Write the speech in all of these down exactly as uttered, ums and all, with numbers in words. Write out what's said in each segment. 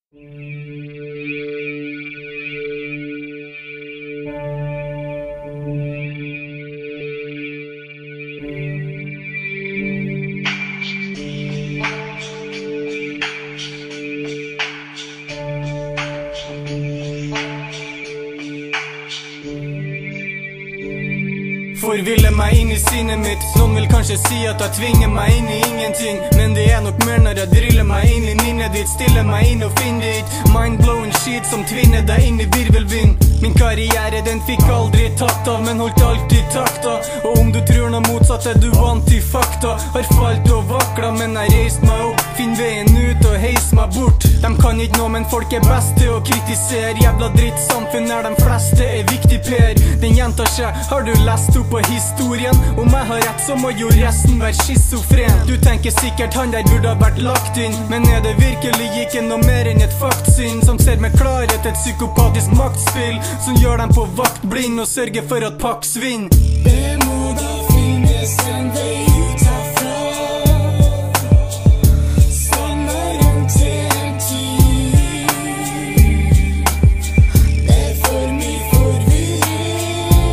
Forviller meg inn i sinnet mitt. Noen vil kanskje si at jeg tvinger meg inn i ingenting, men det er nok mer når jeg driller meg inn i minnet ditt. Stiller meg inn og finner dit mind-blowing shit som tvinner deg inn i virvelvind. Min karriere den fikk aldri tatt av, men holdt alltid takta. Og om du tror noe motsatt er du anti-fakta. Har falt og vakla, men jeg reist meg opp. Finn veien ut og heis meg bort. De kan ikke nå, men folk er best til å kritisere. Jævla drittsamfunn er de fleste er viktig, Per. Den gjentar seg. Har du lest opp på historien? Om jeg har rett, så må jo resten være schizofren. Du tenker sikkert han der burde ha vært lagt inn, men er det virkelig ikke noe mer enn et faktsinn som ser med klarhet et psykopatisk maktspill som gjør dem på vakt blind og sørger for at Pax vinner. Det må da finnes en vei ut herfra. Sommeren til en tid. Det er for mye forvirring.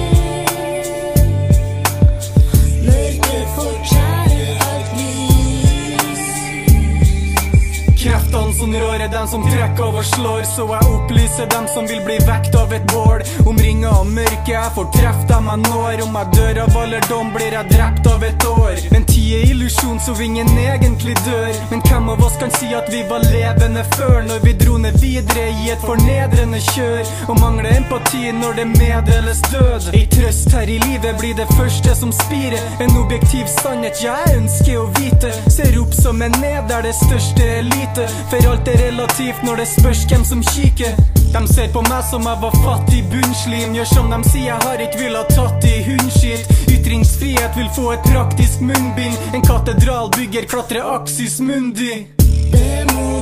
Mørket fortærer alt lys. Kreftene som rår er dem som trekker og slår, så jeg opplyser dem som vil bli vekt av et bål. Omringet av mørke, jeg får treff dem jeg når. Om jeg dør av alderdom, blir jeg drept av et år. Men tid er illusjon, så ingen egentlig dør. Men hvem av oss kan si at vi var levende før, når vi dro ned videre i et fornedrende kjør, og mangler empati når det meddeles død. Ei trøst her i livet blir det første som spirer. En objektiv sannhet jeg ønsker å vite. Ser opp som en ned der det største er lite, for alt er relativt når det spørs hvem som kikker. De ser på meg som jeg var fattig bunnslim. Gjør som de sier, jeg har ikke vil ha tatt i hundskitt. Ytringsfrihet vil få et praktisk munnbind. En katedral bygger klatre Axis Mundi. Det må